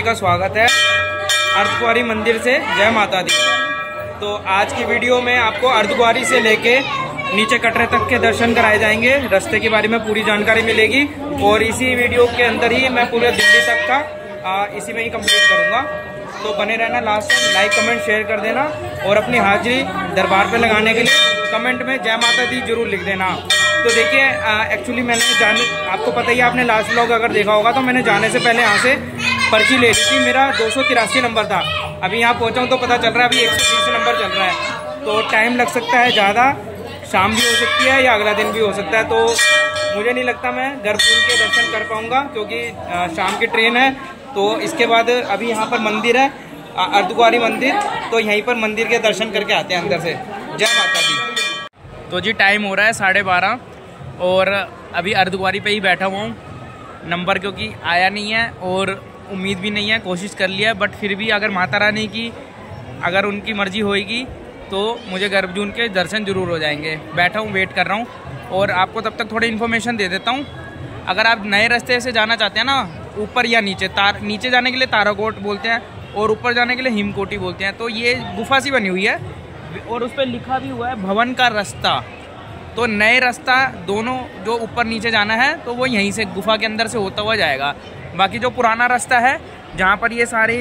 का स्वागत है अर्धकुंवारी मंदिर से। जय माता दी। तो आज की वीडियो में आपको अर्धकुंवारी से लेके नीचे कटरे तक के दर्शन कराए जाएंगे। रास्ते के बारे में पूरी जानकारी मिलेगी और इसी वीडियो के अंदर ही मैं पूरे दिल्ली तक का इसी में ही कंप्लीट करूंगा। तो बने रहना लास्ट तक, लाइक कमेंट शेयर कर देना और अपनी हाजिरी दरबार पे लगाने के लिए कमेंट में जय माता दी जरूर लिख देना। तो देखिए एक्चुअली मैंने आपको पता ही है, आपने लास्ट व्लॉग अगर देखा होगा तो मैंने जाने से पहले यहाँ से पर्ची ले ली थी। मेरा 283 नंबर था। अभी यहाँ पहुँचा हूँ तो पता चल रहा है अभी 130 नंबर चल रहा है। तो टाइम लग सकता है ज़्यादा, शाम भी हो सकती है या अगला दिन भी हो सकता है। तो मुझे नहीं लगता मैं गर्भगृह के दर्शन कर पाऊँगा क्योंकि शाम की ट्रेन है। तो इसके बाद अभी यहाँ पर मंदिर है अर्धकुंवारी मंदिर, तो यहीं पर मंदिर के दर्शन करके आते हैं अंदर से। जय माता दी। तो जी टाइम हो रहा है 12:30 और अभी अर्धकुंवारी पे ही बैठा हुआ हूँ। नंबर क्योंकि आया नहीं है और उम्मीद भी नहीं है, कोशिश कर लिया है, बट फिर भी अगर माता रानी की अगर उनकी मर्जी होएगी तो मुझे गर्भजून के दर्शन जरूर हो जाएंगे। बैठा हूँ, वेट कर रहा हूँ और आपको तब तक थोड़ी इन्फॉर्मेशन दे देता हूँ। अगर आप नए रास्ते से जाना चाहते हैं ना, ऊपर या नीचे, नीचे जाने के लिए ताराकोट बोलते हैं और ऊपर जाने के लिए हिमकोटी बोलते हैं। तो ये गुफा सी बनी हुई है और उस पर लिखा भी हुआ है भवन का रास्ता। तो नए रास्ता दोनों जो ऊपर नीचे जाना है तो वो यहीं से गुफा के अंदर से होता हुआ जाएगा। बाकी जो पुराना रास्ता है जहाँ पर ये सारे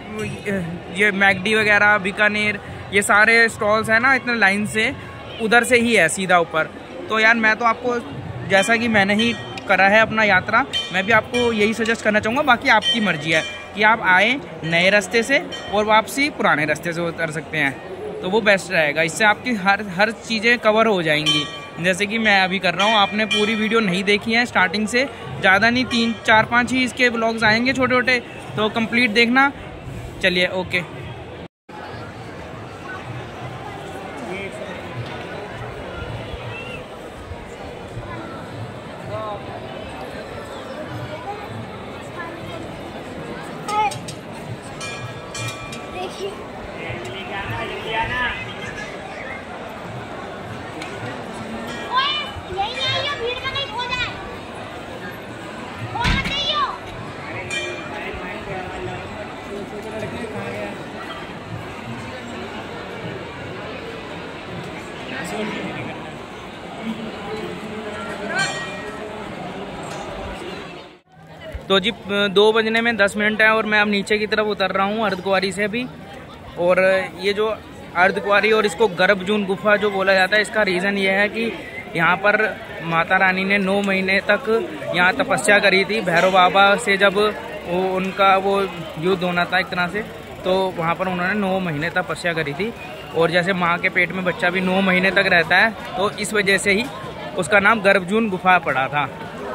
ये मैगडी वगैरह, बीकानेर, ये सारे स्टॉल्स हैं ना इतने लाइन से, उधर से ही है सीधा ऊपर। तो यार मैं तो आपको, जैसा कि मैंने ही करा है अपना यात्रा, मैं भी आपको यही सजेस्ट करना चाहूँगा। बाकी आपकी मर्जी है कि आप आए नए रास्ते से और वापसी पुराने रास्ते से उतर सकते हैं, तो वो बेस्ट रहेगा। इससे आपकी हर चीज़ें कवर हो जाएंगी, जैसे कि मैं अभी कर रहा हूँ। आपने पूरी वीडियो नहीं देखी है स्टार्टिंग से, ज़्यादा नहीं, 3, 4, 5 ही इसके व्लॉग्स आएंगे छोटे छोटे, तो कंप्लीट देखना। चलिए ओके। तो जी 2 बजने में 10 मिनट है और मैं अब नीचे की तरफ उतर रहा हूँ अर्धकुंवारी से अभी। और ये जो अर्धकुंवारी और इसको गर्भजून गुफा जो बोला जाता है, इसका रीज़न ये है कि यहाँ पर माता रानी ने 9 महीने तक यहाँ तपस्या करी थी। भैरव बाबा से जब उनका वो युद्ध होना था एक तरह से, तो वहाँ पर उन्होंने 9 महीने तपस्या करी थी। और जैसे माँ के पेट में बच्चा भी 9 महीने तक रहता है, तो इस वजह से ही उसका नाम गर्भजून गुफा पड़ा था।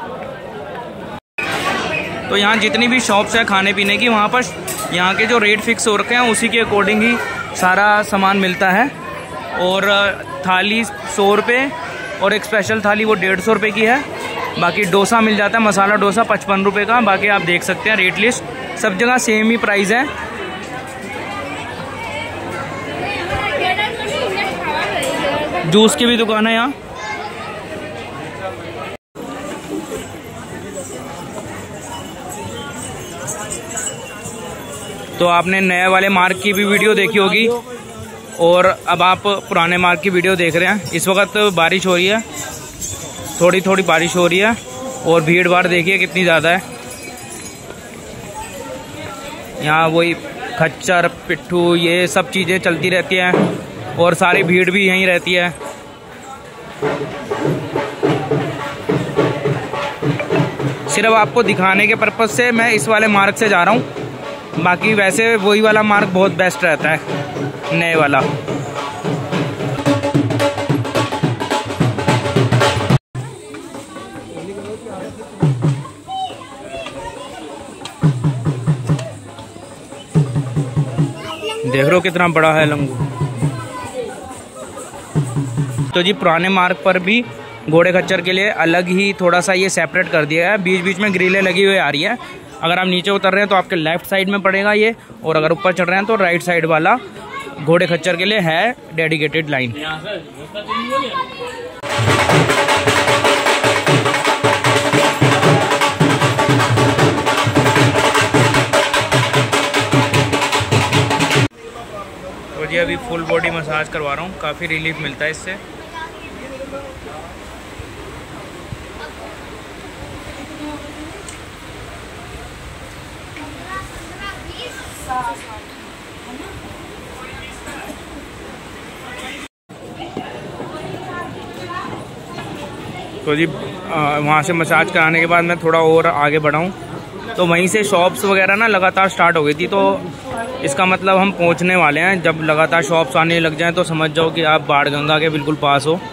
तो यहाँ जितनी भी शॉप्स है खाने पीने की, वहाँ पर यहाँ के जो रेट फिक्स हो रखे हैं उसी के अकॉर्डिंग ही सारा सामान मिलता है। और थाली 100 रुपये और एक स्पेशल थाली वो 150 रुपये की है। बाकी डोसा मिल जाता है, मसाला डोसा 55 रुपये का। बाकी आप देख सकते हैं रेट लिस्ट, सब जगह सेम ही प्राइस है। जूस की भी दुकान है यहाँ। तो आपने नए वाले मार्ग की भी वीडियो देखी होगी और अब आप पुराने मार्ग की वीडियो देख रहे हैं। इस वक्त बारिश हो रही है, थोड़ी थोड़ी बारिश हो रही है और भीड़ भाड़ देखिए कितनी ज़्यादा है। यहाँ वही खच्चर, पिट्ठू, ये सब चीज़ें चलती रहती हैं और सारी भीड़ भी यहीं रहती है। सिर्फ आपको दिखाने के पर्पज़ से मैं इस वाले मार्ग से जा रहा हूँ। बाकी वैसे वही वाला मार्ग बहुत बेस्ट रहता है, नए वाला। देख रहे हो कितना बड़ा है लंगू। तो जी पुराने मार्ग पर भी घोड़े खच्चर के लिए अलग ही थोड़ा सा ये सेपरेट कर दिया है। बीच बीच में ग्रिलें लगी हुई आ रही है। अगर आप नीचे उतर रहे हैं तो आपके लेफ्ट साइड में पड़ेगा ये, और अगर ऊपर चढ़ रहे हैं तो राइट साइड वाला घोड़े खच्चर के लिए है डेडिकेटेड लाइन। जी अभी फुल बॉडी मसाज करवा रहा हूँ, काफ़ी रिलीफ मिलता है इससे। तो जी वहाँ से मसाज कराने के बाद मैं थोड़ा और आगे बढ़ा हूँ, तो वहीं से शॉप्स वगैरह ना लगातार स्टार्ट हो गई थी। तो इसका मतलब हम पहुँचने वाले हैं। जब लगातार शॉप्स आने लग जाएं तो समझ जाओ कि आप बाणगंगा के बिल्कुल पास हो।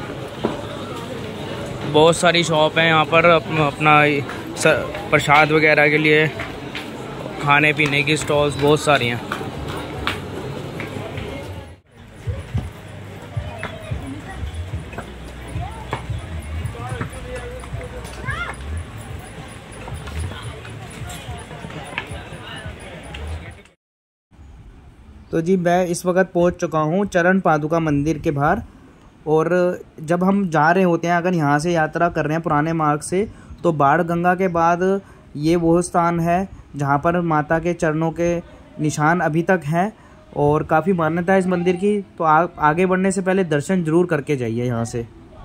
बहुत सारी शॉप हैं यहाँ पर, अपना प्रसाद वगैरह के लिए, खाने पीने की स्टॉल्स बहुत सारी हैं। तो जी मैं इस वक्त पहुंच चुका हूं चरण पादुका मंदिर के बाहर। और जब हम जा रहे होते हैं, अगर यहां से यात्रा कर रहे हैं पुराने मार्ग से, तो बाणगंगा के बाद ये वो स्थान है जहां पर माता के चरणों के निशान अभी तक हैं और काफ़ी मान्यता है इस मंदिर की। तो आगे बढ़ने से पहले दर्शन जरूर करके जाइए यहाँ से।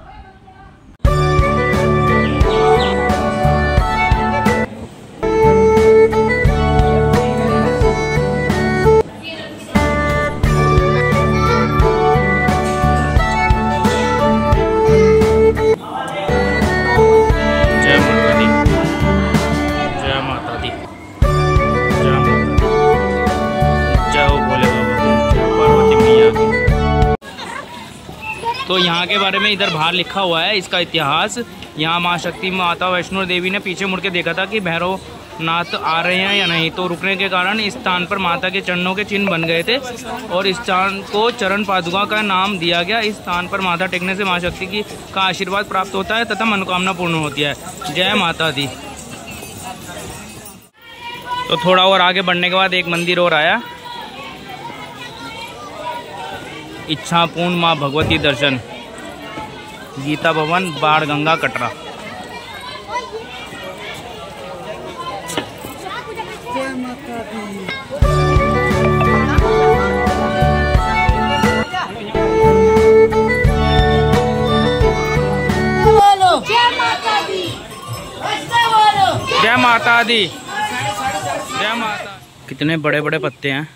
तो यहाँ के बारे में इधर बाहर लिखा हुआ है इसका इतिहास। यहाँ माँ शक्ति माता वैष्णो देवी ने पीछे मुड़ के देखा था कि भैरवनाथ आ रहे हैं या नहीं, तो रुकने के कारण इस स्थान पर माता के चरणों के चिन्ह बन गए थे और इस स्थान को चरण पादुका का नाम दिया गया। इस स्थान पर माथा टेकने से माँ शक्ति का आशीर्वाद प्राप्त होता है तथा मनोकामना पूर्ण होती है। जय माता दी। तो थोड़ा और आगे बढ़ने के बाद एक मंदिर और आया, इच्छापूर्ण माँ भगवती दर्शन, गीता भवन, बाणगंगा, कटरा। जय माता दी, जय माता। कितने बड़े बड़े पत्ते हैं।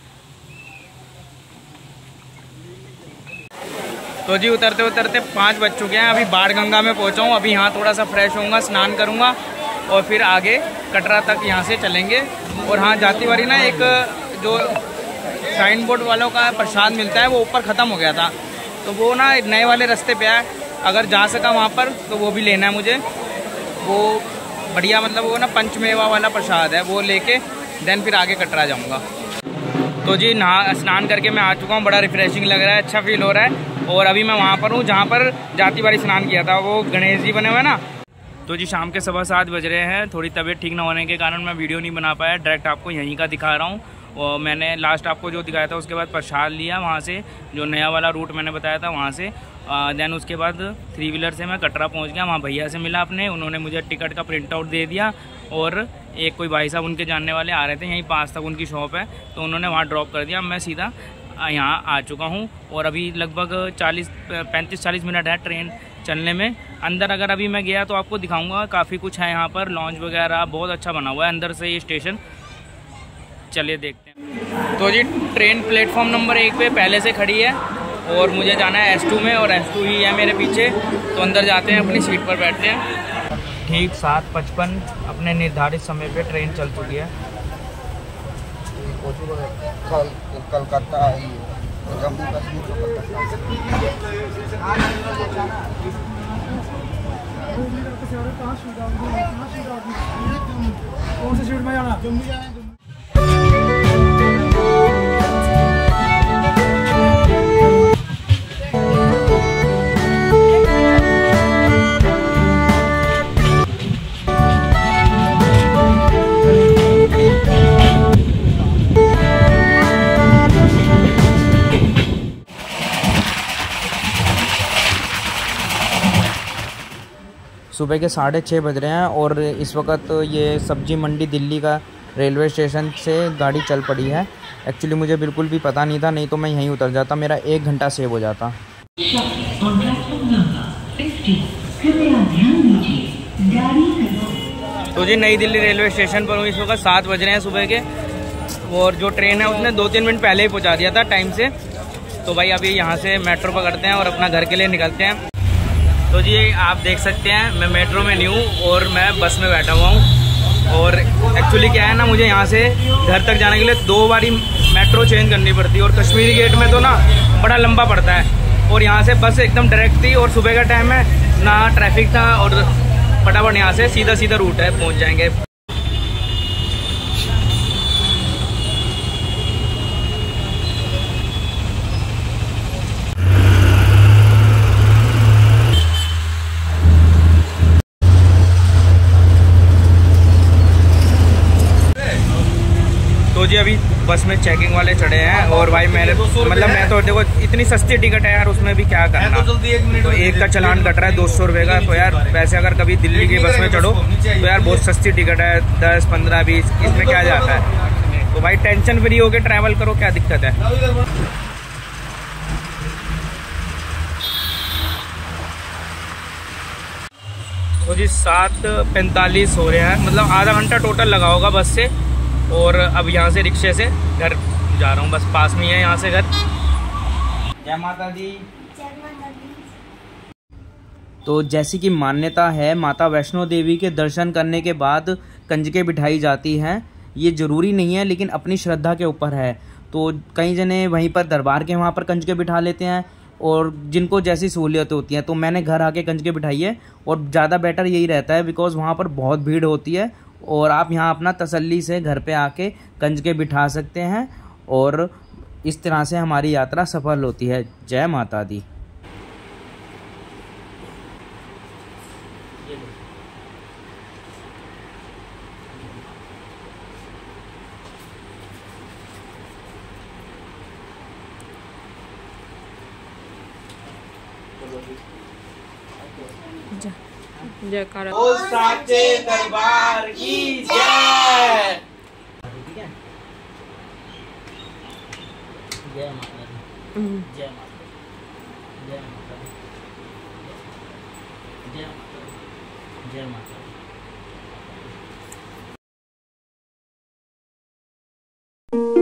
तो जी उतरते उतरते 5 बज चुके हैं। अभी बाणगंगा में पहुंचा हूँ। अभी यहाँ थोड़ा सा फ्रेश होऊंगा, स्नान करूँगा और फिर आगे कटरा तक यहाँ से चलेंगे। और हाँ, जाती बारी ना एक जो साइन बोर्ड वालों का प्रसाद मिलता है वो ऊपर ख़त्म हो गया था, तो वो ना नए वाले रास्ते पे है। अगर जा सका वहाँ पर तो वो भी लेना है मुझे। वो बढ़िया, मतलब वो ना पंचमेवा वाला प्रसाद है, वो लेके देन फिर आगे कटरा जाऊँगा। तो जी स्नान करके मैं आ चुका हूँ। बड़ा रिफ्रेशिंग लग रहा है, अच्छा फील हो रहा है। और अभी मैं वहाँ पर हूँ जहाँ पर जाती बारी स्नान किया था, वो गणेश जी बने हुए ना। तो जी शाम के 7:15 बज रहे हैं। थोड़ी तबीयत ठीक ना होने के कारण मैं वीडियो नहीं बना पाया, डायरेक्ट आपको यहीं का दिखा रहा हूँ। और मैंने लास्ट आपको जो दिखाया था उसके बाद प्रसाद लिया वहाँ से, जो नया वाला रूट मैंने बताया था वहाँ से। देन उसके बाद 3 व्हीलर से मैं कटरा पहुँच गया। वहाँ भैया से मिला अपने, उन्होंने मुझे टिकट का प्रिंट आउट दे दिया। और एक कोई भाई साहब उनके जानने वाले आ रहे थे, यहीं पास तक उनकी शॉप है, तो उन्होंने वहाँ ड्रॉप कर दिया। मैं सीधा यहाँ आ चुका हूँ और अभी लगभग 35-40 मिनट है ट्रेन चलने में। अंदर अगर अभी मैं गया तो आपको दिखाऊंगा, काफ़ी कुछ है यहाँ पर, लॉन्च वगैरह बहुत अच्छा बना हुआ है अंदर से ये स्टेशन। चलिए देखते हैं। तो जी ट्रेन प्लेटफॉर्म नंबर 1 पे पहले से खड़ी है और मुझे जाना है S2 में, और S2 ही है मेरे पीछे। तो अंदर जाते हैं, अपनी सीट पर बैठते हैं। ठीक 7:55 अपने निर्धारित समय पे ट्रेन चल चुकी है। कलकत्ता जम्मू कश्मीर कौन सी सीट में जाना? जम्मू जाना। सुबह के 6:30 बज रहे हैं और इस वक्त ये सब्जी मंडी दिल्ली का रेलवे स्टेशन से गाड़ी चल पड़ी है एक्चुअली मुझे बिल्कुल भी पता नहीं था, नहीं तो मैं यहीं उतर जाता, मेरा 1 घंटा सेव हो जाता। तो जी नई दिल्ली रेलवे स्टेशन पर हूँ, इस वक्त 7 बज रहे हैं सुबह के, और जो ट्रेन है उसने 2-3 मिनट पहले ही पहुँचा दिया था टाइम से। तो भाई अभी यहाँ से मेट्रो पकड़ते हैं और अपना घर के लिए निकलते हैं। तो जी आप देख सकते हैं मैं मेट्रो में नहीं हूँ और मैं बस में बैठा हुआ हूँ। और एक्चुअली क्या है ना, मुझे यहाँ से घर तक जाने के लिए 2 बारी मेट्रो चेंज करनी पड़ती है, और कश्मीरी गेट में तो ना बड़ा लंबा पड़ता है, और यहाँ से बस एकदम डायरेक्ट थी, और सुबह का टाइम है ना, ट्रैफिक था, और फटाफट यहाँ से सीधा सीधा रूट है, पहुँच जाएंगे। तो जी अभी बस में चेकिंग वाले चढ़े हैं, और भाई मैं तो देखो इतनी सस्ती टिकट है यार, उसमें भी क्या करना। तो एक का चलान कट रहा है 200 रुपये का। तो यार वैसे अगर कभी दिल्ली की बस में चढ़ो तो यार बहुत सस्ती टिकट है, 10, 15, 20, इसमें क्या जाता है। तो भाई टेंशन फ्री होके ट्रैवल करो, क्या दिक्कत है। तो जी 7:45 हो रहे हैं, मतलब आधा घंटा टोटल लगा होगा बस से, और अब यहाँ से रिक्शे से घर जा रहा हूँ, बस पास में ही है यहाँ से घर। जय माता दी। तो जैसी कि मान्यता है, माता वैष्णो देवी के दर्शन करने के बाद कंजकें बिठाई जाती हैं। ये ज़रूरी नहीं है, लेकिन अपनी श्रद्धा के ऊपर है। तो कई जने वहीं पर दरबार के वहाँ पर कंजकें बिठा लेते हैं, और जिनको जैसी सहूलियत होती है। तो मैंने घर आके कंजकें बिठाई है, और ज़्यादा बेटर यही रहता है, बिकॉज़ वहाँ पर बहुत भीड़ होती है, और आप यहाँ अपना तसल्ली से घर पे आके कंजकें बिठा सकते हैं, और इस तरह से हमारी यात्रा सफल होती है। जय माता दी। जयकारा बोल साचे दरबार की जय। जय माता दी। जय माता दी। जय माता दी। जय माता दी। जय माता दी।